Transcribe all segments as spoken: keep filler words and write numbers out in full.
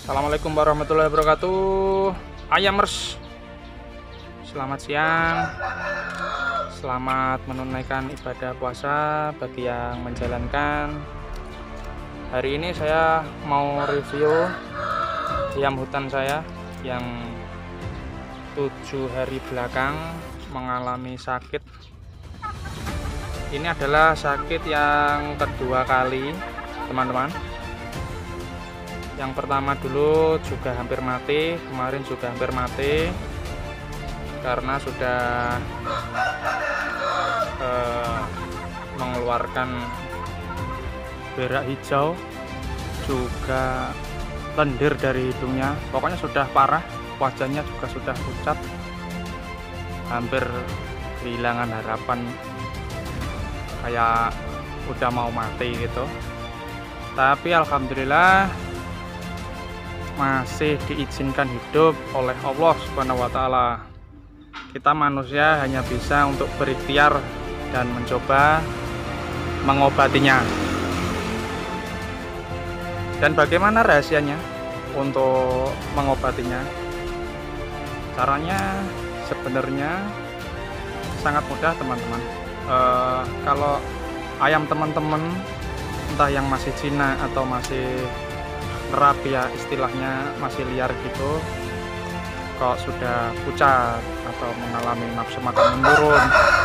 Assalamualaikum warahmatullahi wabarakatuh. Ayamers, selamat siang. Selamat menunaikan ibadah puasa bagi yang menjalankan. Hari ini saya mau review ayam hutan saya yang tujuh hari belakang mengalami sakit. Ini adalah sakit yang kedua kali, teman-teman. Yang pertama dulu juga hampir mati, kemarin juga hampir mati karena sudah eh, mengeluarkan berak hijau, juga lendir dari hidungnya. Pokoknya sudah parah, wajahnya juga sudah pucat, hampir kehilangan harapan, kayak udah mau mati gitu. Tapi alhamdulillah masih diizinkan hidup oleh Allah Subhanahu wa Ta'ala. Kita manusia hanya bisa untuk berikhtiar dan mencoba mengobatinya. Dan bagaimana rahasianya untuk mengobatinya? Caranya sebenarnya sangat mudah, teman-teman. E, kalau ayam teman-teman, entah yang masih Cina atau masih nerap ya, istilahnya masih liar gitu, kok sudah pucat atau mengalami nafsu makan menurun,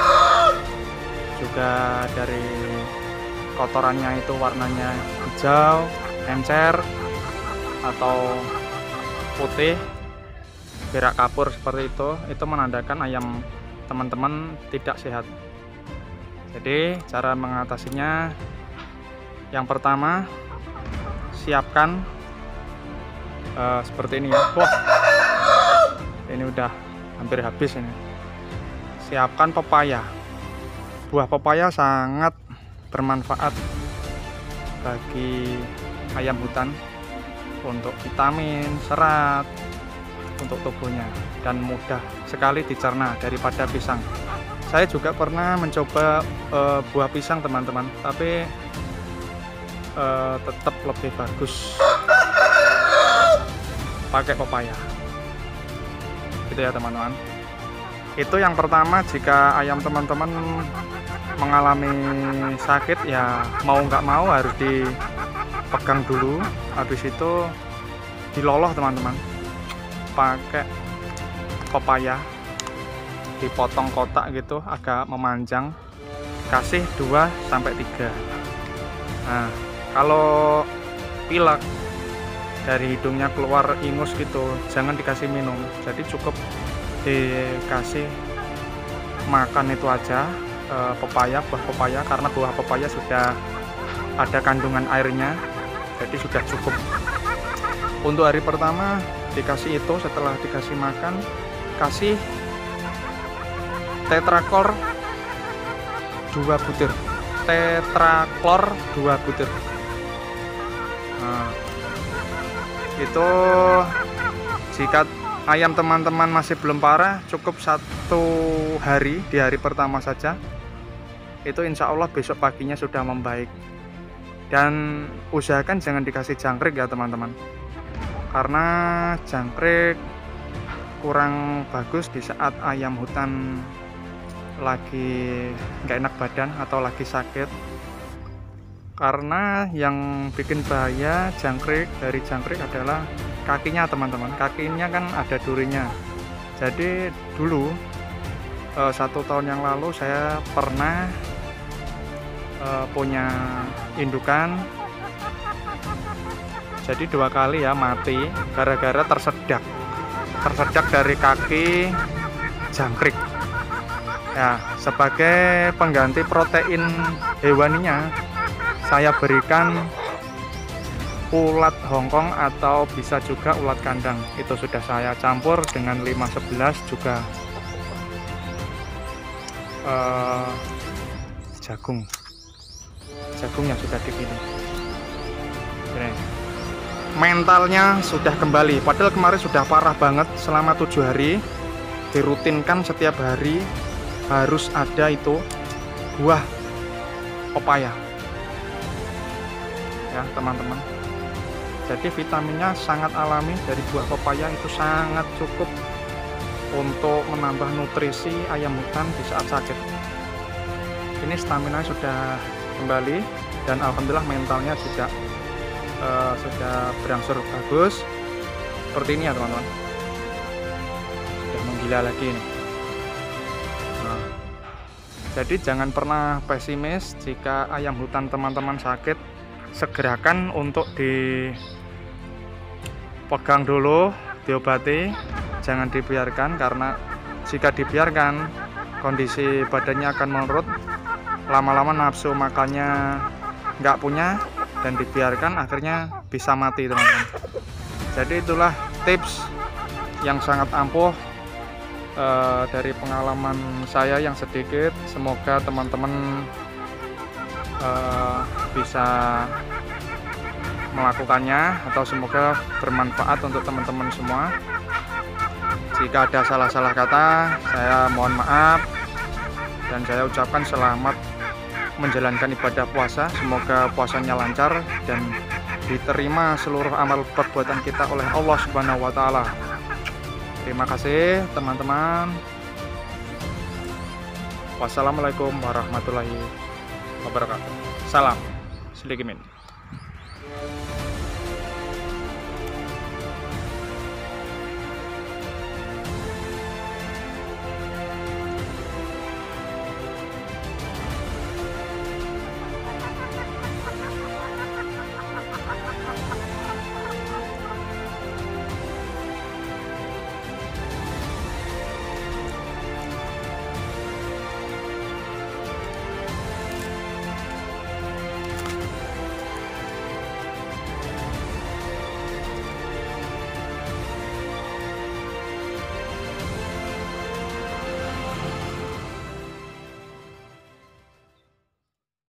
juga dari kotorannya itu warnanya hijau, encer atau putih, berak kapur seperti itu, itu menandakan ayam teman-teman tidak sehat. Jadi cara mengatasinya, yang pertama, siapkan uh, seperti ini ya. Wah, ini udah hampir habis ini. Siapkan pepaya. Buah pepaya sangat bermanfaat bagi ayam hutan untuk vitamin, serat untuk tubuhnya, dan mudah sekali dicerna daripada pisang. Saya juga pernah mencoba uh, buah pisang, teman-teman, tapi Uh, tetap lebih bagus pakai pepaya gitu ya, teman-teman. Itu yang pertama. Jika ayam teman-teman mengalami sakit ya, mau nggak mau harus dipegang dulu, habis itu diloloh, teman-teman, pakai pepaya, dipotong kotak gitu agak memanjang, kasih dua sampai tiga. Nah, kalau pilek dari hidungnya keluar ingus gitu, jangan dikasih minum, jadi cukup dikasih makan itu aja, e, pepaya, buah pepaya, karena buah pepaya sudah ada kandungan airnya, jadi sudah cukup. Untuk hari pertama dikasih itu, setelah dikasih makan, kasih tetraklor dua butir, tetraklor dua butir. Nah, itu jika ayam teman-teman masih belum parah, cukup satu hari, di hari pertama saja, itu insya Allah besok paginya sudah membaik. Dan usahakan jangan dikasih jangkrik ya, teman-teman, karena jangkrik kurang bagus di saat ayam hutan lagi nggak enak badan atau lagi sakit. Karena yang bikin bahaya jangkrik, dari jangkrik adalah kakinya, teman-teman. Kakinya kan ada durinya. Jadi dulu eh, satu tahun yang lalu saya pernah eh, punya indukan, jadi dua kali ya mati gara-gara tersedak tersedak dari kaki jangkrik ya. Sebagai pengganti protein hewaninya, saya berikan ulat Hongkong atau bisa juga ulat kandang. Itu sudah saya campur dengan lima sebelas juga uh, jagung jagung yang sudah dipilih. Mentalnya sudah kembali, padahal kemarin sudah parah banget. Selama tujuh hari dirutinkan, setiap hari harus ada itu buah pepaya ya, teman-teman. Jadi vitaminnya sangat alami dari buah pepaya, itu sangat cukup untuk menambah nutrisi ayam hutan di saat sakit. Ini stamina sudah kembali dan alhamdulillah mentalnya juga uh, sudah berangsur bagus. Seperti ini ya teman-teman, sudah menggila lagi nih. Nah, jadi jangan pernah pesimis jika ayam hutan teman-teman sakit. Segerakan untuk dipegang dulu, diobati, jangan dibiarkan, karena jika dibiarkan kondisi badannya akan menurun, lama-lama nafsu makannya nggak punya, dan dibiarkan akhirnya bisa mati teman-teman. Jadi itulah tips yang sangat ampuh uh, dari pengalaman saya yang sedikit. Semoga teman-teman uh, bisa melakukannya, atau semoga bermanfaat untuk teman-teman semua. Jika ada salah-salah kata, saya mohon maaf, dan saya ucapkan selamat menjalankan ibadah puasa. Semoga puasanya lancar dan diterima seluruh amal perbuatan kita oleh Allah Subhanahu wa taala. Terima kasih teman-teman. Wassalamualaikum warahmatullahi wabarakatuh. Salam Slikimin.